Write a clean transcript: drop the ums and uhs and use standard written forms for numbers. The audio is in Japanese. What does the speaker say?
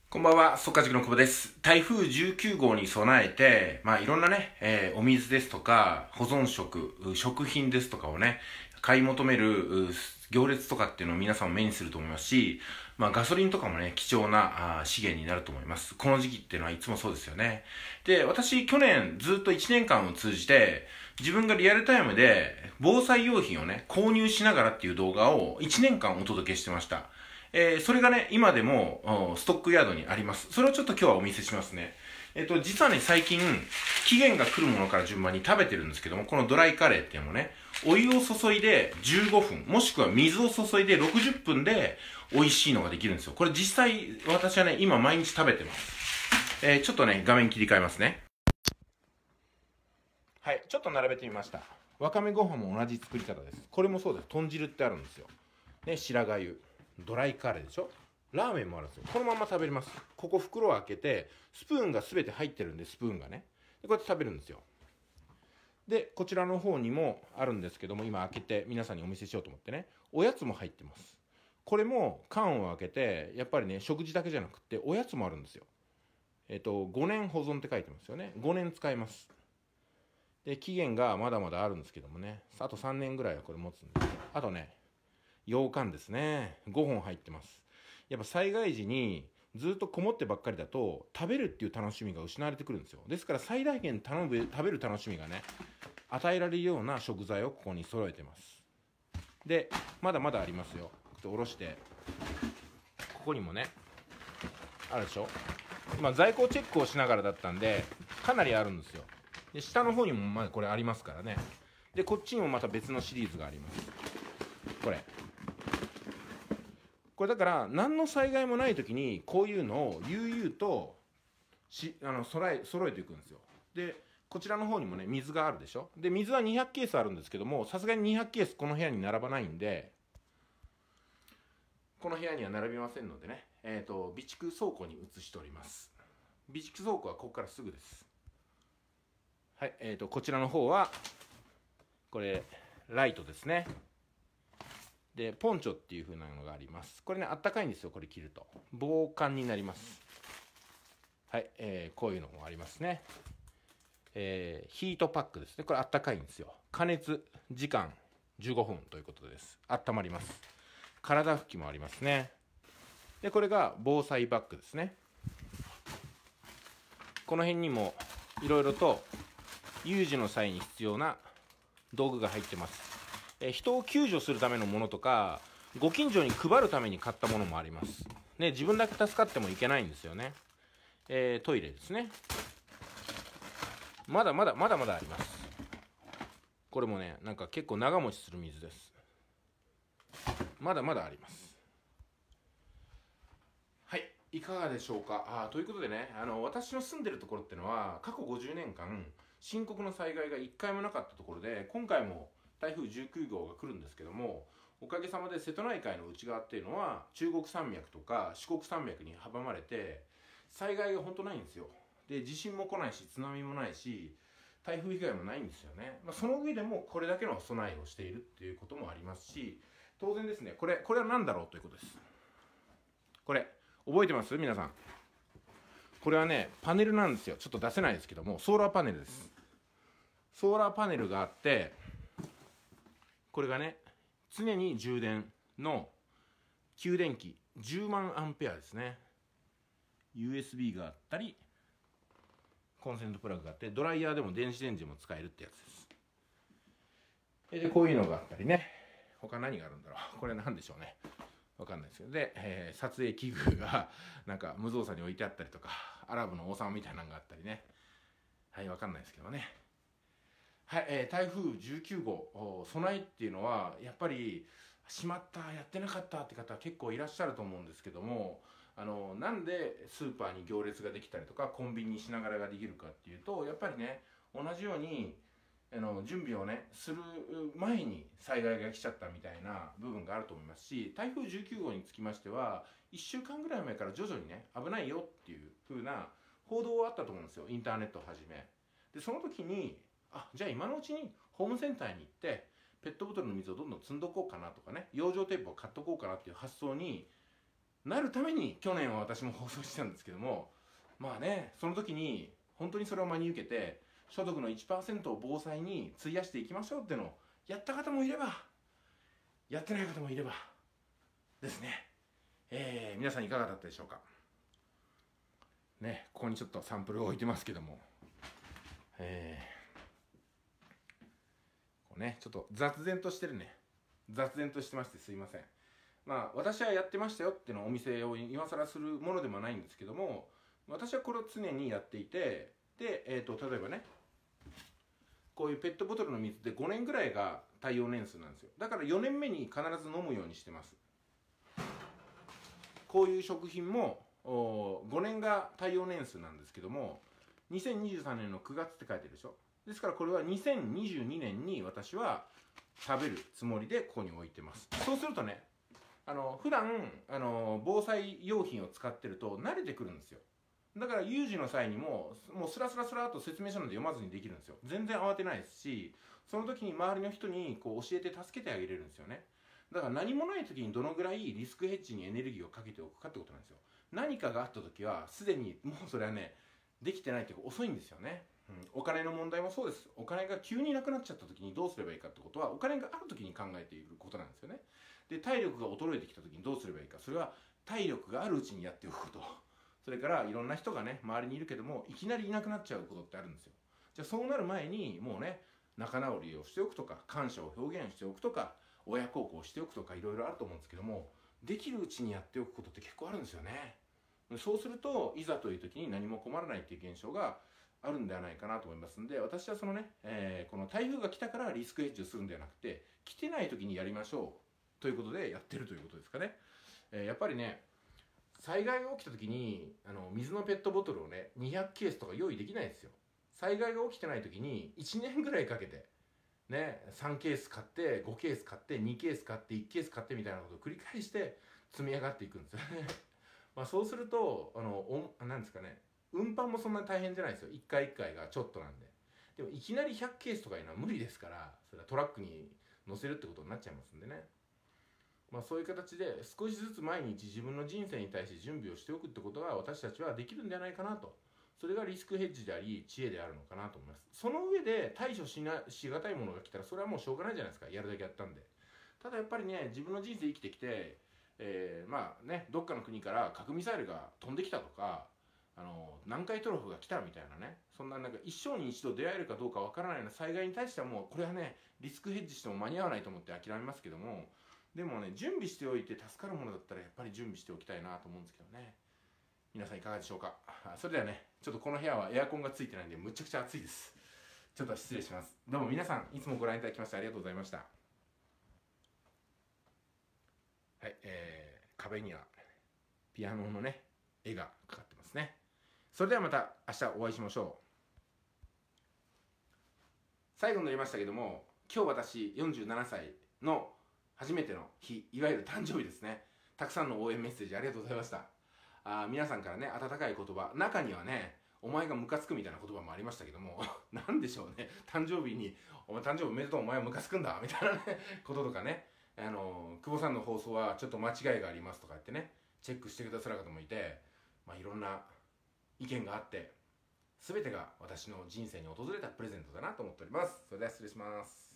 こんばんは、速稼塾の久保です。台風19号に備えて、いろんなね、お水ですとか、保存食、食品ですとかをね、買い求める行列とかっていうのを皆さんも目にすると思いますし、ガソリンとかもね、貴重な資源になると思います。この時期っていうのはいつもそうですよね。で、私、去年ずっと1年間を通じて、自分がリアルタイムで防災用品をね、購入しながらっていう動画を1年間お届けしてました。それがね、今でも、ストックヤードにあります。それをちょっと今日はお見せしますね。実はね、最近、期限が来るものから順番に食べてるんですけども、このドライカレーっていうのもね、お湯を注いで15分、もしくは水を注いで60分で美味しいのができるんですよ。これ実際、私はね、今毎日食べてます。ちょっとね、画面切り替えますね。はい、ちょっと並べてみました。わかめご飯も同じ作り方です。これもそうです。豚汁ってあるんですよ。ね、白髪湯。ドライカレーでしょ。ラーメンもあるんですよ。このまま食べれます。ここ袋を開けて、スプーンが全て入ってるんで、スプーンがね。でこうやって食べるんですよ。で、こちらの方にもあるんですけども、今開けて皆さんにお見せしようと思ってね、おやつも入ってます。これも缶を開けて、やっぱりね、食事だけじゃなくて、おやつもあるんですよ。5年保存って書いてますよね。5年使えます。で、期限がまだまだあるんですけどもね、あと3年ぐらいはこれ持つんです。あとね、羊羹ですね。5本入ってます。やっぱ災害時にずっとこもってばっかりだと食べるっていう楽しみが失われてくるんですよ。ですから最大限食べる楽しみがね、与えられるような食材をここに揃えてます。で、まだまだありますよ。おろして、ここにもね、あるでしょ。在庫チェックをしながらだったんで、かなりあるんですよ。で、下の方にもまだこれありますからね。で、こっちにもまた別のシリーズがあります。これ。これだから何の災害もない時にこういうのを悠々と揃えていくんですよ。でこちらの方にもね水があるでしょ。で水は200ケースあるんですけども、さすがに200ケースこの部屋に並ばないんで、この部屋には並びませんのでね、備蓄倉庫に移しております。備蓄倉庫はここからすぐです。はい、こちらの方はこれライトですね。でポンチョっていう風なのがあります。これねあったかいんですよ。これ着ると防寒になります。はい、こういうのもありますね。ヒートパックですね。これあったかいんですよ。加熱時間15分ということです。温まります。体拭きもありますね。でこれが防災バッグですね。この辺にもいろいろと有事の際に必要な道具が入ってます。人を救助するためのものとか、ご近所に配るために買ったものもあります。ね、自分だけ助かってもいけないんですよね。トイレですね。まだまだあります。これもね、なんか結構長持ちする水です。まだまだあります。はい、いかがでしょうか。ということでね、私の住んでるところってのは、過去50年間、深刻な災害が1回もなかったところで、今回も台風19号が来るんですけども、おかげさまで瀬戸内海の内側っていうのは中国山脈とか四国山脈に阻まれて災害が本当ないんですよ。で地震も来ないし津波もないし台風被害もないんですよね。その上でもこれだけの備えをしているっていうこともありますし、当然ですね、これは何だろうということです。これ覚えてます皆さん。これはねパネルなんですよ。ちょっと出せないですけどもソーラーパネルです。ソーラーパネルがあって、これがね常に充電の給電器10万アンペアですね。 USB があったりコンセントプラグがあって、ドライヤーでも電子レンジも使えるってやつです。でこういうのがあったりね、他何があるんだろう、これ何でしょうね、わかんないですけど、で、撮影器具がなんか無造作に置いてあったりとか、アラブの王様みたいなのがあったりね、はい、わかんないですけどね。はい、台風19号備えっていうのはやっぱりしまったやってなかったって方結構いらっしゃると思うんですけども、なんでスーパーに行列ができたりとかコンビニに品柄ができるかっていうと、やっぱりね同じように準備をねする前に災害が来ちゃったみたいな部分があると思いますし、台風19号につきましては1週間ぐらい前から徐々にね危ないよっていう風な報道はあったと思うんですよ、インターネットをはじめ。でその時にじゃあ今のうちにホームセンターに行ってペットボトルの水をどんどん積んどこうかなとかね、養生テープを買っとこうかなっていう発想になるために去年は私も放送してたんですけども、まあね、その時に本当にそれを真に受けて所得の 1% を防災に費やしていきましょうっていうのをやった方もいればやってない方もいればですね。皆さんいかがだったでしょうかね。ここにちょっとサンプルを置いてますけども、こうね、ちょっと雑然としてるね。雑然としてましてすいません。まあ私はやってましたよっていうのをお店を今更するものでもないんですけども、私はこれを常にやっていて、で、例えばね、こういうペットボトルの水って5年ぐらいが耐用年数なんですよ。だから4年目に必ず飲むようにしてます。こういう食品も5年が耐用年数なんですけども、2023年の9月って書いてるでしょ。ですからこれは2022年に私は食べるつもりでここに置いてます。そうするとね、普段防災用品を使ってると慣れてくるんですよ。だから有事の際にもうスラスラスラっと説明書なんで読まずにできるんですよ。全然慌てないですし、その時に周りの人にこう教えて助けてあげれるんですよね。だから何もない時にどのぐらいリスクヘッジにエネルギーをかけておくかってことなんですよ。何かがあった時はすでにもうそれはね、できてないというか遅いんですよね。お金の問題もそうです。お金が急になくなっちゃった時にどうすればいいかってことはお金がある時に考えていることなんですよね。で、体力が衰えてきた時にどうすればいいか、それは体力があるうちにやっておくこと。それからいろんな人がね周りにいるけどもいきなりいなくなっちゃうことってあるんですよ。じゃあそうなる前にもうね、仲直りをしておくとか感謝を表現しておくとか親孝行しておくとかいろいろあると思うんですけども、できるうちにやっておくことって結構あるんですよね。そうするといざという時に何も困らないっていう現象があるんではないかなと思いますんで、私はそのね、この台風が来たからリスクヘッジをするんではなくて、来てない時にやりましょうということでやってるということですかね。やっぱりね、災害が起きた時に水のペットボトルをね200ケースとか用意できないですよ。災害が起きてない時に1年ぐらいかけてね、3ケース買って5ケース買って2ケース買って1ケース買ってみたいなことを繰り返して積み上がっていくんですよね。まあそうするとなんですかね、運搬もそんなに大変じゃないですよ。1回1回がちょっとなんで。でもいきなり100ケースとかいうのは無理ですから、それはトラックに乗せるってことになっちゃいますんでね。まあそういう形で少しずつ毎日自分の人生に対して準備をしておくってことが私たちはできるんじゃないかなと。それがリスクヘッジであり知恵であるのかなと思います。その上で対処しがたいものが来たらそれはもうしょうがないじゃないですか。やるだけやったんで。ただやっぱりね、自分の人生生きてきて、まあね、どっかの国から核ミサイルが飛んできたとか、南海トラフが来たみたいなね、そんななんか一生に一度出会えるかどうかわからないような災害に対してはもうこれはね、リスクヘッジしても間に合わないと思って諦めますけども、でもね、準備しておいて助かるものだったらやっぱり準備しておきたいなと思うんですけどね。皆さんいかがでしょうか。それではね、ちょっとこの部屋はエアコンがついてないんでむちゃくちゃ暑いです。ちょっと失礼します。どうも皆さんいつもご覧いただきましてありがとうございました。はい、壁にはピアノのね絵がかかってますね。それではまた明日お会いしましょう。最後になりましたけども、今日私47歳の初めての日、いわゆる誕生日ですね。たくさんの応援メッセージありがとうございました。皆さんからね、温かい言葉、中にはね、お前がムカつくみたいな言葉もありましたけども、なんでしょうね、誕生日に、お前誕生日おめでとう、お前はムカつくんだ、みたいなね、こととかね、久保さんの放送はちょっと間違いがありますとか言ってね、チェックしてくださる方もいて、まあいろんな意見があって、全てが私の人生に訪れたプレゼントだなと思っております。それでは失礼します。